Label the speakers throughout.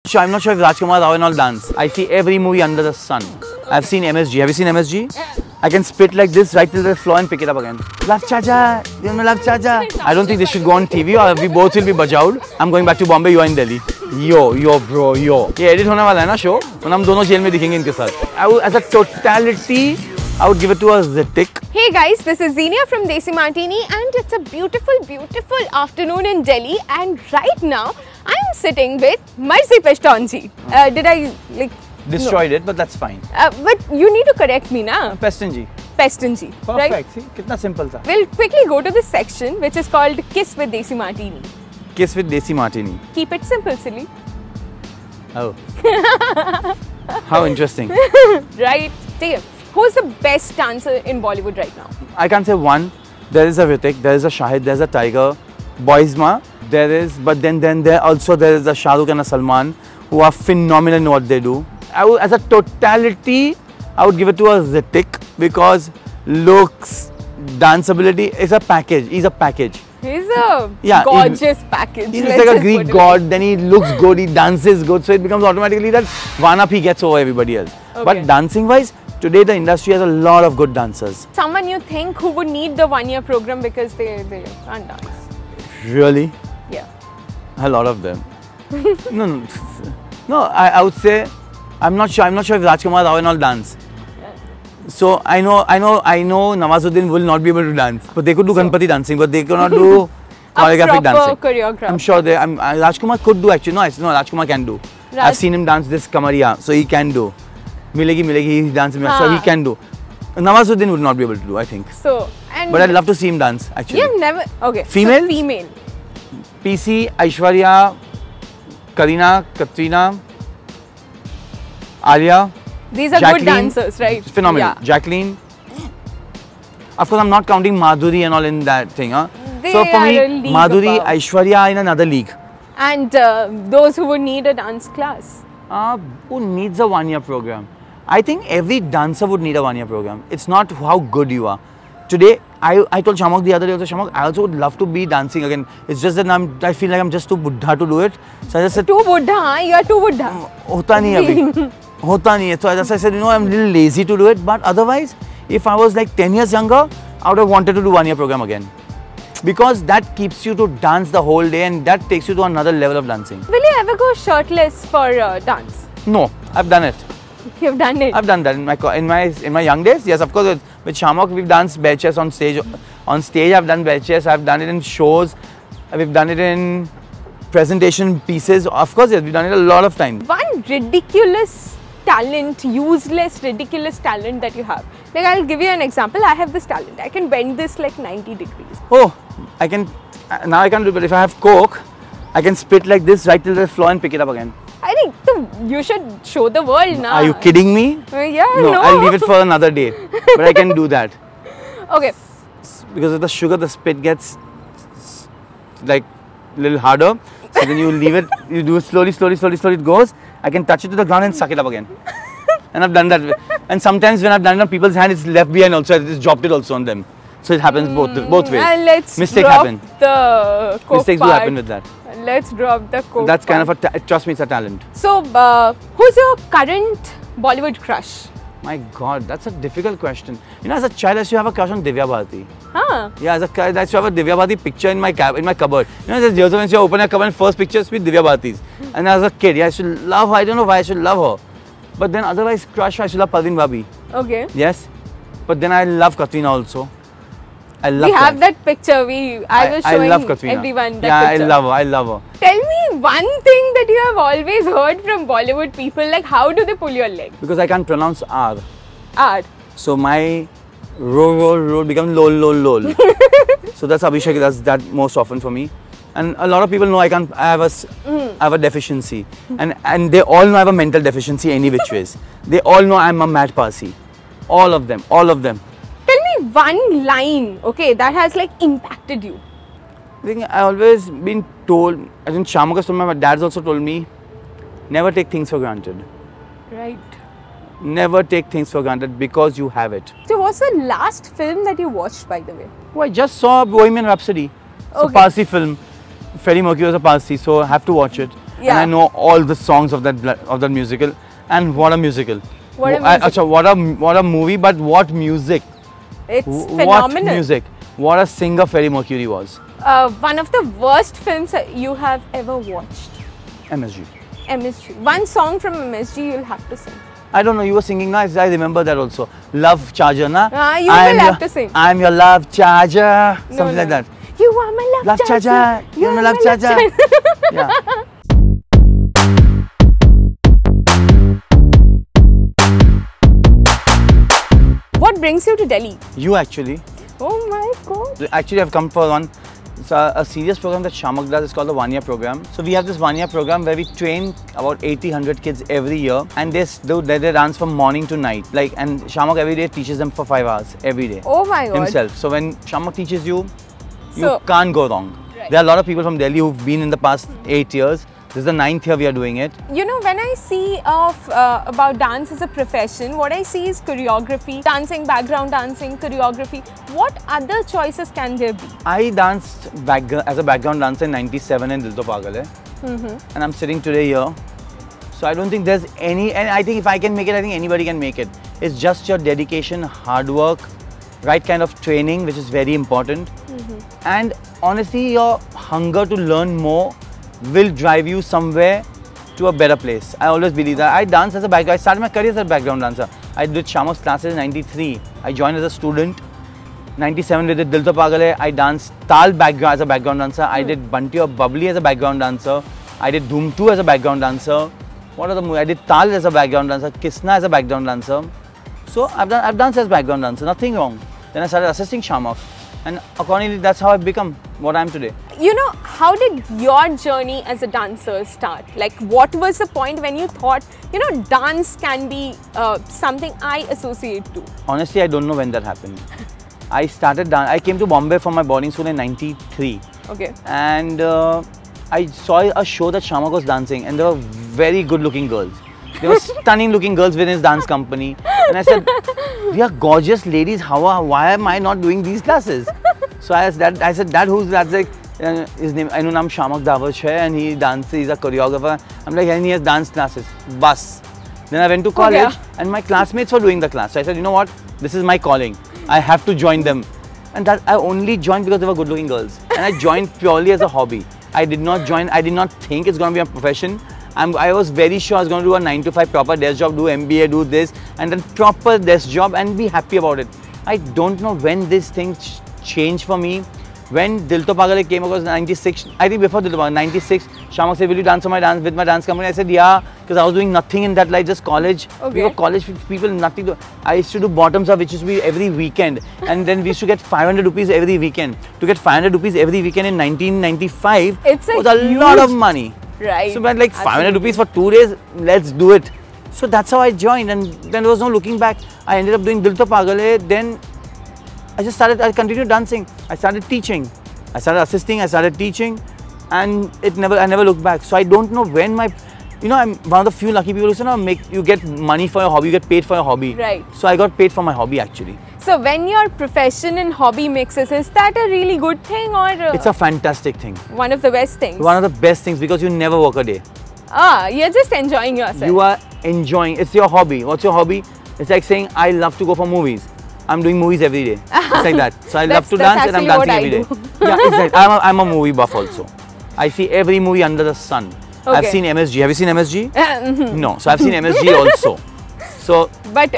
Speaker 1: I'm not sure if Rajkumar Rao and all dance. I see every movie under the sun. I've seen MSG. Have you seen MSG? I can spit like this right till the floor and pick it up again. Love Chacha, you know Love Chacha. I don't think this should go on TV or we both will be bajawed. I'm going back to Bombay, you are in Delhi. Yo bro, yo. ये edit होने वाला है ना show? और हम दोनों jail में दिखेंगे इनके साथ. As a totality, I would give it to a Zitik.
Speaker 2: Hey guys, this is Zenia from Desimartini and it's a beautiful, beautiful afternoon in Delhi and right now I'm sitting with Marzi Pestonji. Did I like...
Speaker 1: Destroyed it, but that's fine.
Speaker 2: But you need to correct me, na?
Speaker 1: Pestonji.
Speaker 2: Pestonji.
Speaker 1: Perfect.
Speaker 2: Right?
Speaker 1: See, kitna simple tha.
Speaker 2: We'll quickly go to this section which is called Kiss with Desimartini.
Speaker 1: Kiss with Desimartini.
Speaker 2: Keep it simple, silly.
Speaker 1: Oh. How interesting.
Speaker 2: Right. Take Who's the best dancer in Bollywood right now?
Speaker 1: I can't say one. There is a Ritik, there is a Shahid, there is a Tiger, Boysma. There is, but then there also there is a Shah Rukh and a Salman who are phenomenal in what they do. As a totality, I would give it to a Ritik because looks, danceability is a package. He's a package.
Speaker 2: He's a gorgeous package.
Speaker 1: He's like a Greek god, then he looks good, he dances good, so it becomes automatically that one up he gets over everybody else.
Speaker 2: Okay.
Speaker 1: But dancing wise, today the industry has a lot of good dancers.
Speaker 2: Someone you think who would need the one-year program because they can't dance?
Speaker 1: Really?
Speaker 2: Yeah.
Speaker 1: A lot of them. No, I would say, I'm not sure if Rajkumar Rao and all dance. So I know Nawazuddin will not be able to dance, but they could do Ganpati dancing, but they cannot do choreographic dancing.
Speaker 2: Choreograph.
Speaker 1: I'm sure Rajkumar could do actually. No, Rajkumar can do. I've seen him dance this Kamariya, so he can do. Milegi, he dances, so he can do. Nawazuddin would not be able to do, I think.
Speaker 2: So,
Speaker 1: but I'd love to see him dance actually.
Speaker 2: You've never, okay.
Speaker 1: Female?
Speaker 2: So female.
Speaker 1: PC, Aishwarya, Kareena, Katrina, Alia.
Speaker 2: These are
Speaker 1: Jacqueline,
Speaker 2: good dancers, right?
Speaker 1: Phenomenal. Yeah. Jacqueline. Of course, I'm not counting Madhuri and all in that thing. Huh? So for me, Madhuri, Aishwarya are in another league.
Speaker 2: And those who would need a dance class?
Speaker 1: Who needs a one-year program? I think every dancer would need a one-year program. It's not how good you are. Today, I told Shaimak the other day, Shaimak, I also would love to be dancing again. It's just that I feel like I'm just too buddha to do it. So I just said,
Speaker 2: too buddha? You are too buddha.
Speaker 1: Hota nahi abhi. Hota nahi hai. So I said, I'm a little lazy to do it. But otherwise, if I was like 10 years younger, I would have wanted to do one-year program again. Because that keeps you to dance the whole day and that takes you to another level of dancing. Will
Speaker 2: you ever go shirtless for dance?
Speaker 1: No, I've done it.
Speaker 2: You've done it?
Speaker 1: I've done that in my young days. Yes, of course. With Shaimak, we've danced bare chest on stage. On stage, I've done bare chest. I've done it in shows. We've done it in presentation pieces. Of course, yes, we've done it a lot of times. One
Speaker 2: ridiculous talent, useless, ridiculous talent that you have. Like, I'll give you an example. I have this talent. I can bend this like 90 degrees.
Speaker 1: Oh, I can. Now I can't do it. But if I have Coke, I can spit like this right till the floor and pick it up again.
Speaker 2: I think you should show the world now.
Speaker 1: Are you kidding me?
Speaker 2: Yeah,
Speaker 1: no. I'll leave it for another day. But I can do that.
Speaker 2: Okay.
Speaker 1: Because of the sugar, the spit gets like a little harder. So then you leave it, you do it slowly, it goes. I can touch it to the ground and suck it up again. And I've done that. And sometimes when I've done it on people's hand, it's left behind also. I just dropped it also on them. So it happens both ways. Mistake happen.
Speaker 2: The Coke
Speaker 1: Mistakes do happen with that.
Speaker 2: Let's drop the Coke.
Speaker 1: That's kind of trust me, it's a talent.
Speaker 2: So, who's your current Bollywood crush?
Speaker 1: My God, that's a difficult question. You know, as a child, I used to have a crush on Divya Bharati.
Speaker 2: Huh?
Speaker 1: Yeah, as a child, I used to have a Divya Bharati picture in my cupboard. You know, there's years when you open a cupboard, first pictures with Divya Bharati's. And as a kid, yeah, I used to love her. I don't know why I should love her. But then otherwise, crush, I used to love Parveen Bhabhi.
Speaker 2: Okay.
Speaker 1: Yes. But then I love Katrina also. I love
Speaker 2: We have that picture. I was showing everyone that picture.
Speaker 1: I love her.
Speaker 2: Tell me one thing that you have always heard from Bollywood people, like how do they pull your leg?
Speaker 1: Because I can't pronounce R.
Speaker 2: R.
Speaker 1: So my roll becomes lol. So that's Abhishek does that most often for me. And a lot of people know I have a deficiency. And they all know I have a mental deficiency any which ways. They all know I'm a mad Parsi. All of them.
Speaker 2: Tell me one line, okay, that has like impacted you.
Speaker 1: I think I always been told, I think Shaimak has told me, my dad's also told me, never take things for granted.
Speaker 2: Right.
Speaker 1: Never take things for granted because you have it.
Speaker 2: So what's the last film that you watched, by the way?
Speaker 1: Oh, I just saw Bohemian Rhapsody. It's a Parsi film. Freddie Mercury was a Parsi, so I have to watch it.
Speaker 2: Yeah.
Speaker 1: And I know all the songs of that musical. And what a musical!
Speaker 2: What a musical.
Speaker 1: What a movie! But what music!
Speaker 2: It's
Speaker 1: What
Speaker 2: phenomenal.
Speaker 1: music! What a singer Freddie Mercury was.
Speaker 2: One of the worst films you have ever watched.
Speaker 1: MSG.
Speaker 2: MSG. One song from MSG you'll have to sing.
Speaker 1: I don't know, you were singing nice. I remember that also. Love Charger, na?
Speaker 2: You will have to sing.
Speaker 1: I'm your love charger. Something like that.
Speaker 2: You are my love charger.
Speaker 1: You are my love charger. Yeah.
Speaker 2: What brings you to Delhi?
Speaker 1: You actually.
Speaker 2: Oh my God.
Speaker 1: Actually, I've come for one. It's a serious program that Shaimak does. It's called the 1 year program. So we have this 1 year program where we train about 80-100 kids every year, and they dance from morning to night. And Shaimak every day teaches them for 5 hours every day.
Speaker 2: Oh my God.
Speaker 1: Himself. So when Shaimak teaches you, you
Speaker 2: So-
Speaker 1: can't go wrong.
Speaker 2: Right.
Speaker 1: There are a lot of people from Delhi who've been in the past 8 years. This is the 9th year we are doing it.
Speaker 2: You know, when I see about dance as a profession, what I see is choreography, dancing, background dancing, choreography. What other choices can there be?
Speaker 1: I danced as a background dancer in 97 in Dil To Pagal Hai. And I'm sitting today here. So I don't think there's any, and I think if I can make it, I think anybody can make it. It's just your dedication, hard work, right kind of training, which is very important. And honestly, your hunger to learn more will drive you somewhere to a better place. I always believe that. I dance as a background. I started my career as a background dancer. I did Shaimak's classes in 93. I joined as a student. 97 we did Dil To Pagal Hai. I danced Tal background as a background dancer. I did Bunty or Bubbly as a background dancer. I did Dhoom 2 as a background dancer. What other movie? I did Tal as a background dancer. Kisna as a background dancer. So I've danced as background dancer. Nothing wrong. Then I started assisting Shaimak. And accordingly, that's how I've become what I am today.
Speaker 2: You know, how did your journey as a dancer start? Like, what was the point when you thought, you know, dance can be something I associate to?
Speaker 1: Honestly, I don't know when that happened. I started dance. I came to Bombay for my boarding school in 93.
Speaker 2: Okay.
Speaker 1: And I saw a show that Shaimak was dancing, and there were very good looking girls. There were stunning looking girls within his dance company. And I said, "We are gorgeous ladies. Why am I not doing these classes?" So I said, "Dad, who's that?" Like, his name, I know naam Shaimak Davar hai, and he dances, he's a choreographer. I'm like, and he has dance classes. Bus. Then I went to college, and my classmates were doing the class. So I said, you know what? This is my calling. I have to join them. And that I only joined because they were good looking girls. And I joined purely as a hobby. I did not join, I did not think it's going to be a profession. I was very sure I was going to do a 9 to 5 proper desk job, do MBA, do this, and then proper desk job and be happy about it. I don't know when this thing changed for me. When Dil To Pagal Hai came across 96, I think before Dil To Pagal, 96, Shaimak said, will you dance with my dance company? I said, yeah, because I was doing nothing in that life, just college.
Speaker 2: Okay.
Speaker 1: We were college people, nothing to. I used to do bottoms up, which used to be every weekend. And then we used to get 500 rupees every weekend. To get 500 rupees every weekend in 1995 was a lot of money.
Speaker 2: Right.
Speaker 1: So, but like 500 rupees for 2 days, let's do it. So that's how I joined, and then there was no looking back. I ended up doing Dil To Pagal Hai. Then I continued dancing. I started teaching. I started assisting, I started teaching, and I never looked back. So I don't know when I'm one of the few lucky people who say, you get money for your hobby, you get paid for your hobby.
Speaker 2: Right.
Speaker 1: So I got paid for my hobby actually.
Speaker 2: So when your profession and hobby mixes, is that a really good thing or?
Speaker 1: It's a fantastic thing.
Speaker 2: One of the best things.
Speaker 1: One of the best things, because you never work a day.
Speaker 2: You're just enjoying yourself.
Speaker 1: You are enjoying. It's your hobby. What's your hobby? It's like saying, I love to go for movies. I'm doing movies every day. It's like that. So I love to dance and I'm dancing every day. Yeah, exactly. I'm a movie buff also. I see every movie under the sun.
Speaker 2: Okay.
Speaker 1: I've seen MSG. Have you seen MSG? No. So I've seen MSG also. So.
Speaker 2: But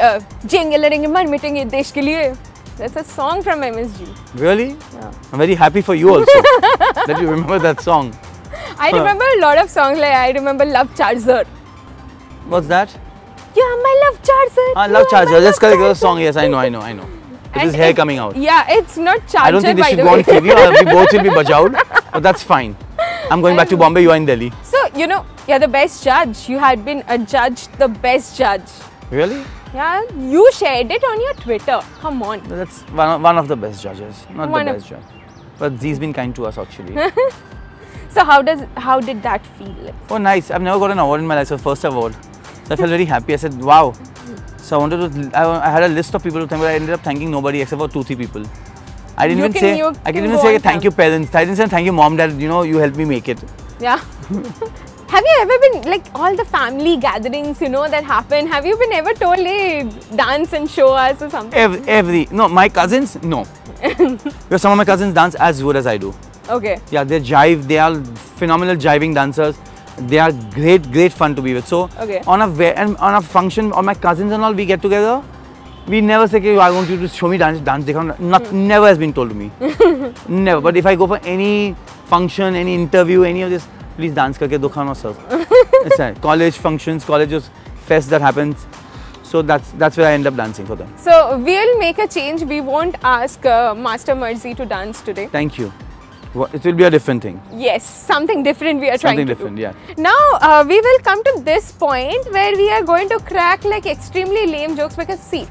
Speaker 2: that's a song from MSG.
Speaker 1: Really?
Speaker 2: Yeah.
Speaker 1: I'm very happy for you also that you remember that song.
Speaker 2: I remember a lot of songs, like I remember Love Charger.
Speaker 1: What's that?
Speaker 2: You are my love charger.
Speaker 1: Love Charger. Let's correct the song. Yes, I know. It is hair coming out.
Speaker 2: Yeah, it's not charger.
Speaker 1: I don't think this should go on TV. We both will be bajaued, but that's fine. I'm going back to Bombay. You are in Delhi.
Speaker 2: So you're the best judge. You had been adjudged the best judge.
Speaker 1: Really?
Speaker 2: Yeah, you shared it on your Twitter. Come on.
Speaker 1: That's one of the best judges, not the best judge. But he's been kind to us actually.
Speaker 2: So how did that feel?
Speaker 1: Oh, nice. I've never got an award in my life. So first award. So I felt very happy. I said, wow. So I had a list of people to thank, but I ended up thanking nobody except for 2-3 people. I didn't even say thank you parents. I didn't say thank you mom, dad, you helped me make it.
Speaker 2: Yeah. Have you ever been, like, all the family gatherings, you know, that happen? Have you been ever told, hey, dance and show us or something?
Speaker 1: No, my cousins, no. Because some of my cousins dance as good as I do.
Speaker 2: Okay.
Speaker 1: Yeah, they jive. They are phenomenal jiving dancers. They are great fun to be with. So
Speaker 2: Okay.
Speaker 1: on a function, on my cousins and all, we get together. We never say, "Okay, I want you to show me dance. Never has been told to me. Never. But if I go for any function, any interview, any of this, please dance karke dikhana sir. It's like college functions, colleges, fest that happens. So that's where I end up dancing for them.
Speaker 2: So we'll make a change. We won't ask Master Marzi to dance today.
Speaker 1: Thank you. It will be a different thing.
Speaker 2: Yes, something different we are trying to do.
Speaker 1: Something different, yeah.
Speaker 2: Now we will come to this point where we are going to crack like extremely lame jokes, because see,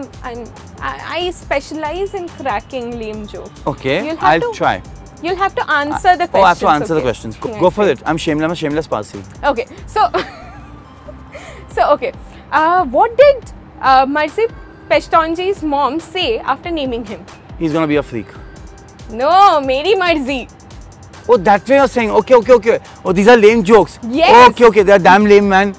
Speaker 2: I specialize in cracking lame jokes.
Speaker 1: Okay, I'll try.
Speaker 2: You'll have to answer the questions.
Speaker 1: Oh, I have to answer the
Speaker 2: okay?
Speaker 1: questions.
Speaker 2: Yes,
Speaker 1: Go for
Speaker 2: yes.
Speaker 1: it. I'm a shameless Parsi.
Speaker 2: Okay, so okay, what did Marzi Pestonji's mom say after naming him?
Speaker 1: He's gonna be a freak.
Speaker 2: No, Meri Marzi.
Speaker 1: Oh, that way you're saying. Okay. Oh, these are lame jokes.
Speaker 2: Yes.
Speaker 1: Okay, they're damn lame, man.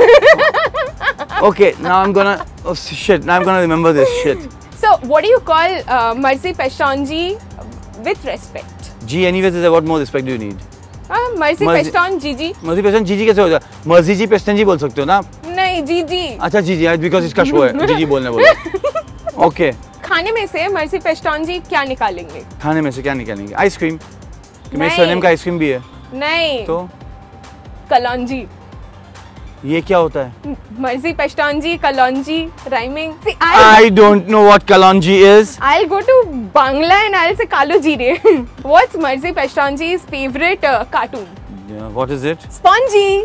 Speaker 1: Oh. Okay, now I'm gonna. Oh shit! Now I'm gonna remember this shit.
Speaker 2: So, what do you call Marzi Pestonji with respect?
Speaker 1: G, anyways, what more respect do you need?
Speaker 2: Marzi Pestonji ji.
Speaker 1: Marzi Pestonji जी कैसे हो जाए? Marzi जी Pestonji बोल सकते हो ना?
Speaker 2: नहीं, जी.
Speaker 1: अच्छा जी, because इसका शो है. जी बोलने बोलो. Okay.
Speaker 2: खाने में से मर्जी पेस्टोंजी क्या निकालेंगे?
Speaker 1: खाने में से क्या निकालेंगे? आइसक्रीम. मेरे सरनेम का आइसक्रीम भी है.
Speaker 2: नहीं.
Speaker 1: तो?
Speaker 2: कलौंजी.
Speaker 1: ये क्या होता है?
Speaker 2: मर्जी पेस्टोंजी, कलौंजी, rhyming. See,
Speaker 1: I don't know what kalonji is.
Speaker 2: I'll go to Bangla and I'll say kalu jeere. What's Marzi Pestonji's favorite cartoon?
Speaker 1: Yeah, what is it?
Speaker 2: Spongy.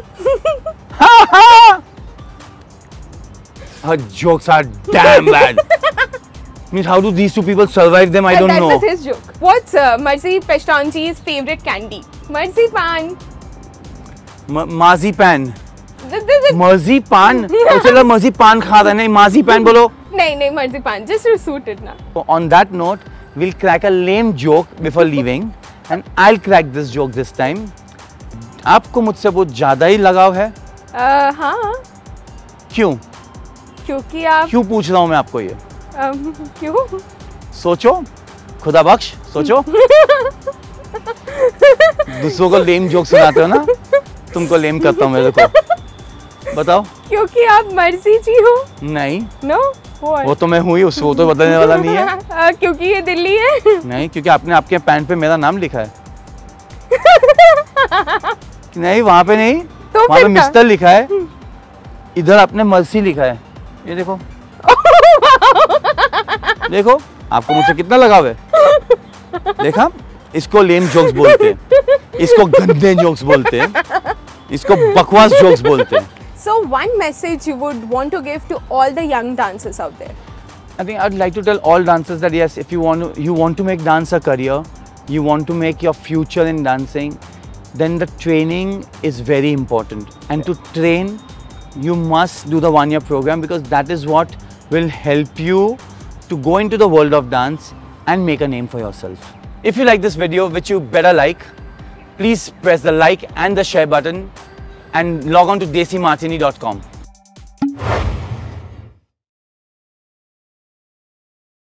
Speaker 1: Her jokes are damn bad. Means how do these two people survive them? I don't know.
Speaker 2: That was his joke. What's Marzi Pestonji's favorite candy? Marzi pan.
Speaker 1: Marzi pan. Marzi pan? उसे लगा Marzi pan खा रहा है, नहीं Marzi pan बोलो.
Speaker 2: नहीं Marzi pan. Just to suit it ना.
Speaker 1: On that note, we'll crack a lame joke before leaving, and I'll crack this joke this time. आपको मुझसे बहुत ज़्यादा ही लगाव है?
Speaker 2: हाँ.
Speaker 1: क्यों?
Speaker 2: क्योंकि आप.
Speaker 1: क्यों पूछ रहा हूँ मैं आपको ये?
Speaker 2: क्यों?
Speaker 1: सोचो, खुदा बख्श, सोचो. दूसरों को लेम जोक सुनाते हो ना, तुमको लेम करता हूँ मेरे को. बताओ. क्योंकि
Speaker 2: आप मर्जी जी हो.
Speaker 1: नहीं.
Speaker 2: नो.
Speaker 1: वो तो मैं हूँ ही, उसको तो बदलने वाला नहीं है.
Speaker 2: क्योंकि ये दिल्ली है.
Speaker 1: नहीं, क्योंकि आपने आपके पैंट पे मेरा नाम लिखा है. नहीं, वहाँ पे नहीं.
Speaker 2: तो
Speaker 1: वहाँ पे मिस्टर लिखा है. इधर आपने मर्सी लिखा है. ये देखो. देखो, आपको मुझसे कितना लगाव है. देखा, इसको लेम जोक्स बोलते हैं, इसको गंदे जोक्स बोलते हैं, इसको बकवास जोक्स बोलते हैं.
Speaker 2: So one message you would want to give to all the young dancers out there?
Speaker 1: I think I'd like to tell all dancers that yes, if you want to make dance a career, you want to make your future in dancing, then the training is very important. And to train, you must do the 1-year program, because that is what will help you to go into the world of dance and make a name for yourself. If you like this video, which you better like, please press the like and the share button and log on to Desimartini.com.